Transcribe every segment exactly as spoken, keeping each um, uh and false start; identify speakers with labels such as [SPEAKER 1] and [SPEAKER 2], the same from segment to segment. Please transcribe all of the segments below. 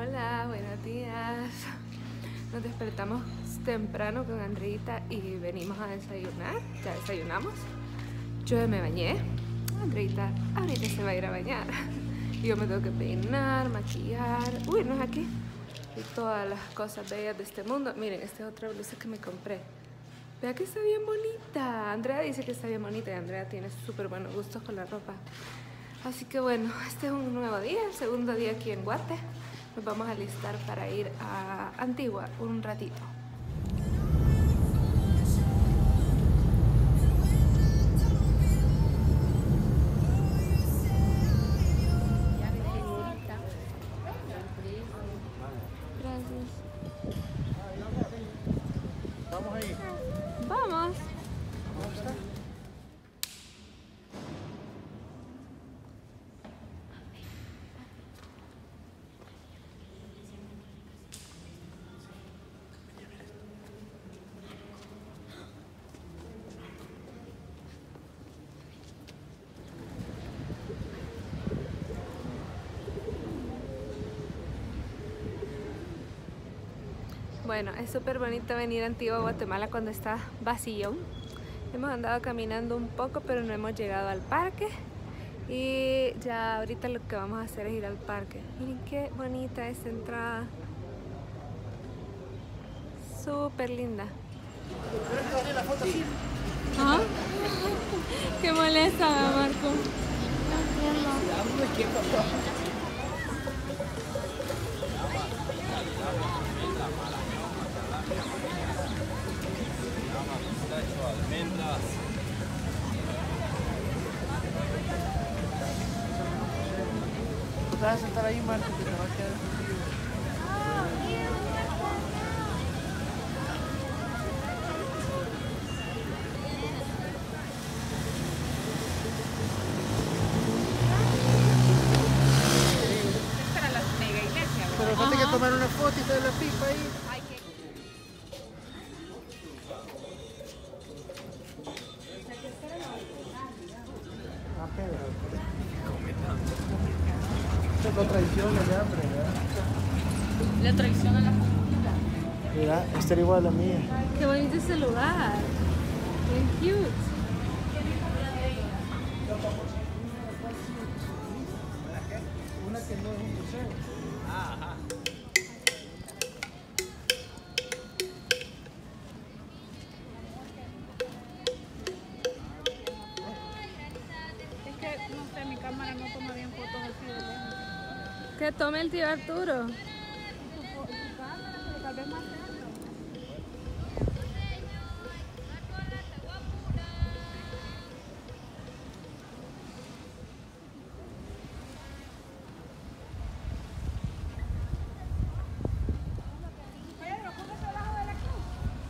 [SPEAKER 1] Hola, buenos días. Nos despertamos temprano con Andreita y venimos a desayunar. Ya desayunamos. Yo ya me bañé. Andreita ahorita se va a ir a bañar. Yo me tengo que peinar, maquillar, irnos aquí. Y todas las cosas bellas de este mundo. Miren, esta es otra blusa que me compré. Vea que está bien bonita. Andrea dice que está bien bonita y Andrea tiene súper buenos gustos con la ropa. Así que bueno, este es un nuevo día, el segundo día aquí en Guate. Nos vamos a alistar para ir a Antigua un ratito. Gracias.
[SPEAKER 2] Vamos ahí.
[SPEAKER 1] Vamos.
[SPEAKER 2] ¿Cómo está?
[SPEAKER 1] Bueno, es súper bonito venir a Antigua, Guatemala cuando está vacío. Hemos andado caminando un poco, pero no hemos llegado al parque. Y ya ahorita lo que vamos a hacer es ir al parque. Miren qué bonita esta entrada. Súper linda. ¿Ah? Qué molesta, Marco.
[SPEAKER 3] Almendras.
[SPEAKER 2] Tú te vas a sentar ahí, Marco, que te va a quedar frío.
[SPEAKER 4] Es para la mega iglesia, ¿verdad?
[SPEAKER 2] Pero falta que tomar una foto y te la pipa ahí.
[SPEAKER 4] Hay que...
[SPEAKER 2] Ah, Pedro. Esta es la traición de hambre, ¿verdad?
[SPEAKER 4] La traición a la familia.
[SPEAKER 2] Mira, esta era igual a la mía.
[SPEAKER 1] Qué bonito ese lugar. Bien cute.
[SPEAKER 2] Una que no es un museo.
[SPEAKER 3] Ajá.
[SPEAKER 4] Es que, no sé, mi cámara no toma bien fotos así de lejos.
[SPEAKER 1] Que tome el tío Arturo.
[SPEAKER 4] Tu, fo- tu cámara, pero tal vez más cerca. Pedro, póngase abajo de la cruz.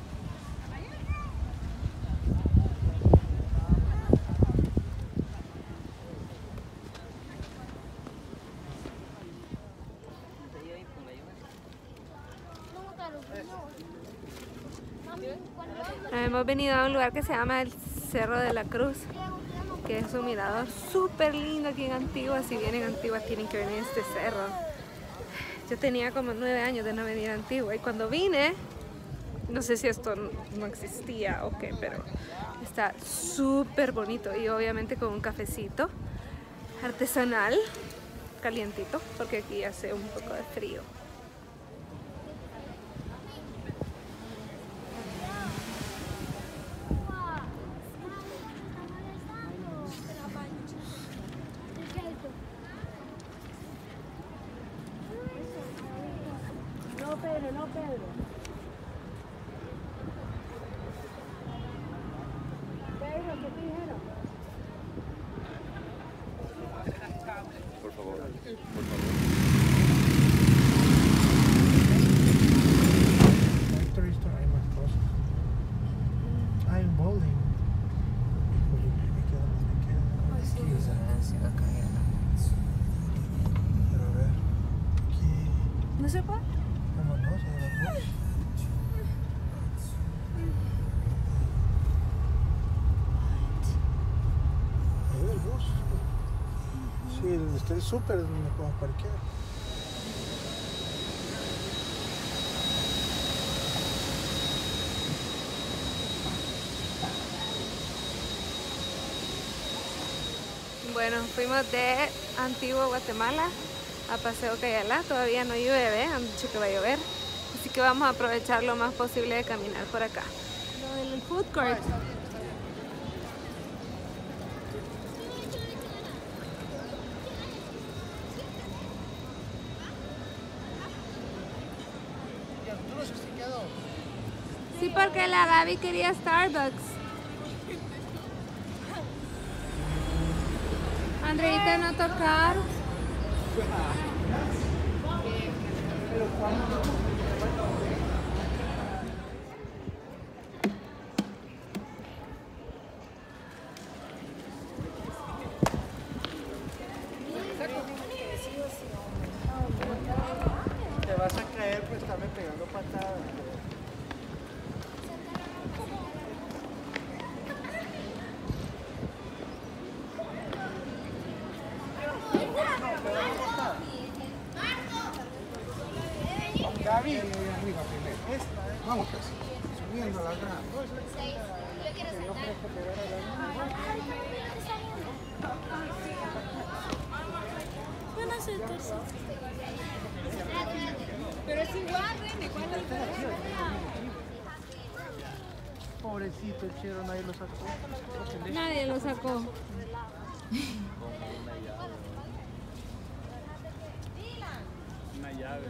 [SPEAKER 1] Hemos venido a un lugar que se llama el Cerro de la Cruz, que es un mirador súper lindo aquí en Antigua. Si vienen a Antigua tienen que venir a este cerro. Yo tenía como nueve años de no venir a Antigua y cuando vine, no sé si esto no existía o qué, pero está súper bonito y obviamente con un cafecito artesanal, calientito, porque aquí hace un poco de frío.
[SPEAKER 4] No, Pedro, no, Pedro. Pedro, ¿qué te dijeron?
[SPEAKER 3] Por favor, por favor.
[SPEAKER 2] Factory Store hay más cosas. Hay un bowling. Híjole, me queda, me queda. Aquí, o sea,
[SPEAKER 1] sí va a caer.
[SPEAKER 2] pero a ver, aquí,
[SPEAKER 1] ¿No se puede?
[SPEAKER 2] vámonos a la bus. Ahí el bus. Sí, donde está el súper es donde podemos parquear.
[SPEAKER 1] Bueno, fuimos de Antigua Guatemala a Paseo Cayala. Todavía no llueve, han dicho que va a llover. Así que vamos a aprovechar lo más posible de caminar por acá. Lo del food court. Sí, porque la Gaby quería Starbucks. Andreita, no tocar.
[SPEAKER 2] Te vas a caer por estarme pegando patadas. Gaby, arriba primero. Esta, ¿eh? Vamos pues, subiendo la grada.
[SPEAKER 5] Yo quiero saltar. Van a sentarse.
[SPEAKER 4] Pero es igual, Remy, ¿cuál es la diferencia?
[SPEAKER 2] Pobrecito el chero, nadie lo sacó.
[SPEAKER 1] Nadie lo sacó.
[SPEAKER 3] Una llave.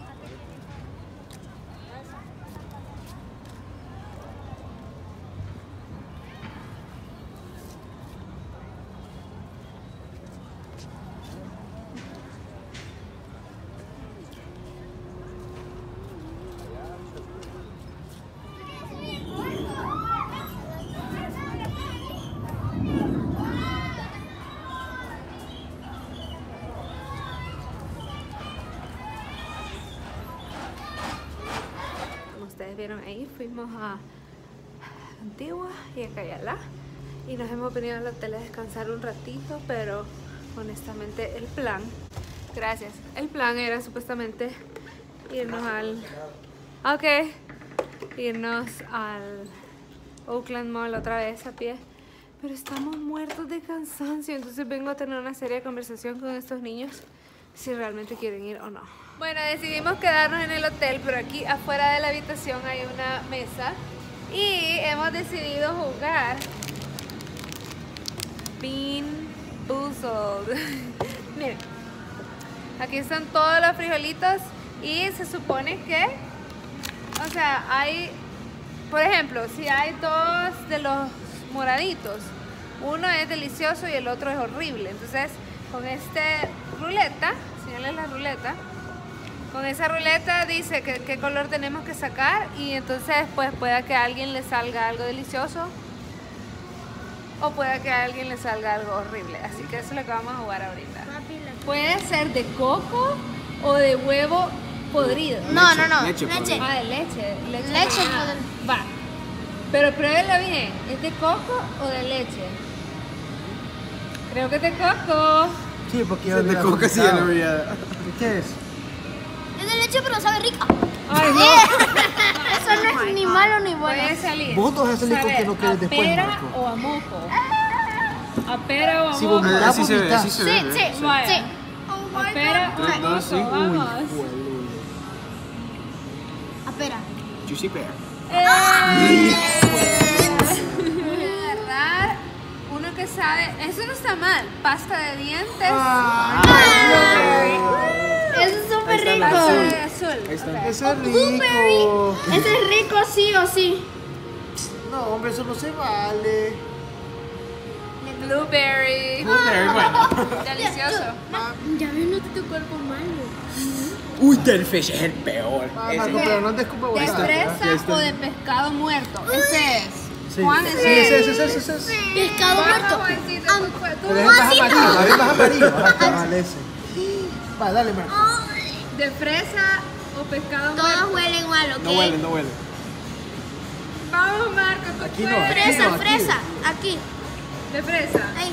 [SPEAKER 1] Ustedes vieron ahí, fuimos a Antigua y a Cayala y nos hemos venido al hotel a descansar un ratito, pero honestamente el plan, gracias, el plan era supuestamente irnos al, ok, irnos al Oakland Mall otra vez a pie, pero estamos muertos de cansancio, entonces vengo a tener una seria conversación con estos niños si realmente quieren ir o no. Bueno, decidimos quedarnos en el hotel, pero aquí afuera de la habitación hay una mesa y hemos decidido jugar Bean Boozled. Miren, aquí están todos los frijolitos y se supone que, o sea, hay, por ejemplo, si hay dos de los moraditos, uno es delicioso y el otro es horrible. Entonces, con este ruleta, señalen la ruleta, con esa ruleta dice que, qué color tenemos que sacar y entonces pues pueda que a alguien le salga algo delicioso o pueda que a alguien le salga algo horrible. Así que eso es lo que vamos a jugar ahorita. Puede ser de coco o de huevo podrido.
[SPEAKER 5] No, no, no.
[SPEAKER 3] Leche,
[SPEAKER 5] Leche.
[SPEAKER 1] Ah, de leche. Leche,
[SPEAKER 5] Leche
[SPEAKER 1] ah,
[SPEAKER 5] podrida.
[SPEAKER 1] va. Pero pruébelo bien. ¿Es de coco o de leche? Creo que es de coco.
[SPEAKER 2] Sí, porque
[SPEAKER 3] Se te coca si ya lo había.
[SPEAKER 2] ¿Qué es?
[SPEAKER 5] Es de leche, pero sabe rica.
[SPEAKER 1] Ay, no.
[SPEAKER 5] Eso no es ni malo ni bueno.
[SPEAKER 1] Puede salir.
[SPEAKER 2] Vos vas a salir con
[SPEAKER 1] saber
[SPEAKER 2] que no quieres
[SPEAKER 1] a
[SPEAKER 2] después,
[SPEAKER 1] pera
[SPEAKER 2] Marco.
[SPEAKER 1] o a moco. A pera o a
[SPEAKER 2] Si
[SPEAKER 1] moco.
[SPEAKER 2] vomitas,
[SPEAKER 3] Sí se ve,
[SPEAKER 2] vomitas.
[SPEAKER 3] sí se
[SPEAKER 5] Sí,
[SPEAKER 3] ve.
[SPEAKER 5] sí, sí.
[SPEAKER 1] Vaya. A pera o a
[SPEAKER 3] Tres, dos, sí.
[SPEAKER 1] moco. Vamos.
[SPEAKER 5] Espera.
[SPEAKER 3] Juicy pear.
[SPEAKER 1] Eh. Agarrar uno que sabe, eso no está mal, pasta de dientes.
[SPEAKER 5] Eso es súper
[SPEAKER 3] Ahí está la
[SPEAKER 1] Pasta
[SPEAKER 5] rico.
[SPEAKER 1] de azul.
[SPEAKER 3] Ahí está.
[SPEAKER 1] Ok.
[SPEAKER 2] Ese es
[SPEAKER 5] Blueberry.
[SPEAKER 2] rico.
[SPEAKER 5] Ese es rico sí o sí.
[SPEAKER 2] No, hombre, eso no se vale.
[SPEAKER 1] Blueberry.
[SPEAKER 3] Blueberry, bueno.
[SPEAKER 1] Delicioso.
[SPEAKER 5] Ya ves, no te tu cuerpo malo.
[SPEAKER 3] Uy, del fish es el peor.
[SPEAKER 2] Ah,
[SPEAKER 3] Ese-
[SPEAKER 2] Marco, pero no te escupas
[SPEAKER 1] ¿De
[SPEAKER 2] botana.
[SPEAKER 1] fresa o de pescado muerto? Ese es.
[SPEAKER 2] Sí,
[SPEAKER 1] Juan,
[SPEAKER 2] sí,
[SPEAKER 1] ese
[SPEAKER 2] ese,
[SPEAKER 1] es.
[SPEAKER 2] ese, ese, ese, ese.
[SPEAKER 5] Pescado muerto.
[SPEAKER 1] Juancito, tú- tú-
[SPEAKER 2] Pero es más
[SPEAKER 5] así no.
[SPEAKER 2] amarillo, es más amarillo. Ajá, vale, ese. Va, dale, Marco.
[SPEAKER 1] ¿De fresa o pescado
[SPEAKER 5] Todos
[SPEAKER 1] muerto?
[SPEAKER 5] huelen mal, ¿ok?
[SPEAKER 3] No huele, no huele.
[SPEAKER 1] Vamos, Marco, tú
[SPEAKER 2] Aquí no,
[SPEAKER 1] puedes.
[SPEAKER 2] aquí
[SPEAKER 5] Fresa,
[SPEAKER 2] no, aquí.
[SPEAKER 5] fresa. Aquí.
[SPEAKER 1] ¿De fresa?
[SPEAKER 5] Ahí.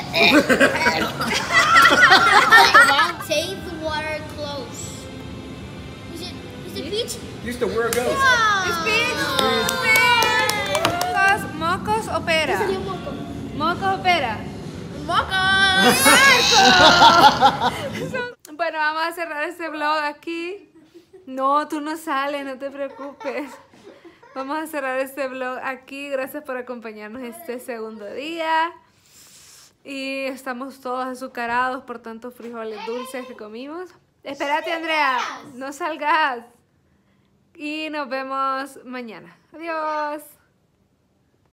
[SPEAKER 5] Take the water close. Is it, is it peach?
[SPEAKER 3] Use the word goes.
[SPEAKER 1] Speech. Mocos, mocos o pera.
[SPEAKER 5] Sería moco.
[SPEAKER 1] Mocos o pera. Bueno, vamos a cerrar este vlog aquí. No, tú no sales, no te preocupes. Vamos a cerrar este vlog aquí. Gracias por acompañarnos este segundo día. Y estamos todos azucarados por tantos frijoles dulces que comimos. Espérate, Andrea, no salgas. Y nos vemos mañana. Adiós.